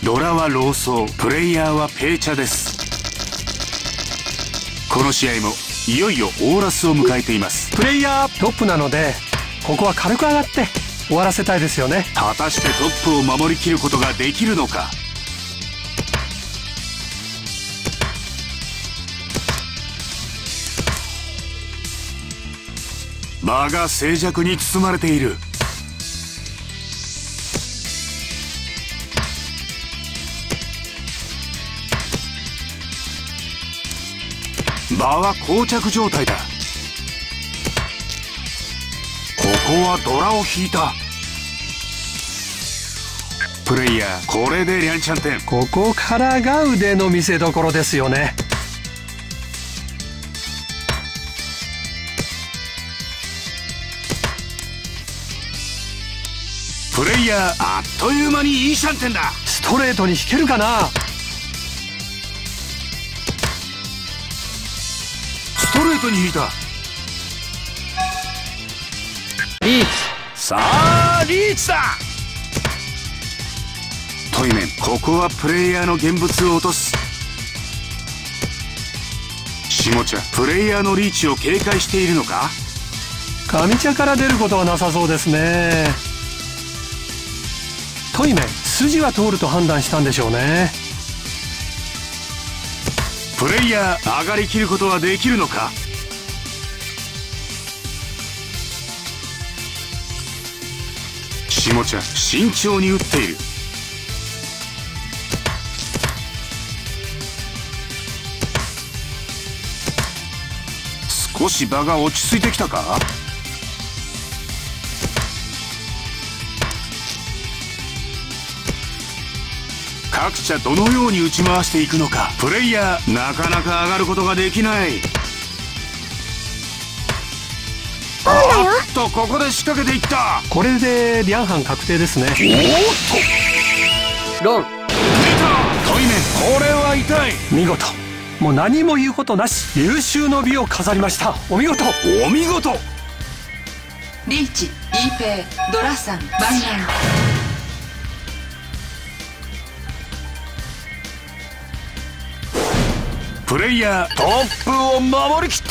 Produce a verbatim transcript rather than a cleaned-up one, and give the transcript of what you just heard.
ドラは老僧、プレイヤーはペーチャです。この試合もいよいよオーラスを迎えています。 プレイヤートップなので、ここは軽く上がって終わらせたいですよね。 果たしてトップを守りきることができるのか。場が静寂に包まれている。場は膠着状態だ。ここはドラを引いた。プレイヤーこれでリャンチャンテン。 ここからが腕の見せ所ですよね。 プレイヤーあっという間にいいシャンテンだ。 ストレートに引けるかな。 ストレートに引いた。 リーチ。 さあリーチだ。トイメン、ここはプレイヤーの現物を落とす。下茶、プレイヤーのリーチを警戒しているのか。 上茶から出ることはなさそうですね。トイメン、筋は通ると判断したんでしょうね。 プレイヤー上がりきることはできるのか。下茶、慎重に打っている。少し場が落ち着いてきたか。各社どのように打ち回していくのか。プレイヤーなかなか上がることができない。おっとここで仕掛けていった。 これでリャンハン確定ですね。おっとロン出た。トイメン、これは痛い。 見事、もう何も言うことなし、優秀の美を飾りました。お見事お見事。 リーチ、イーペイ、ドラさん、バンナン。 プレイヤートップを守りきった。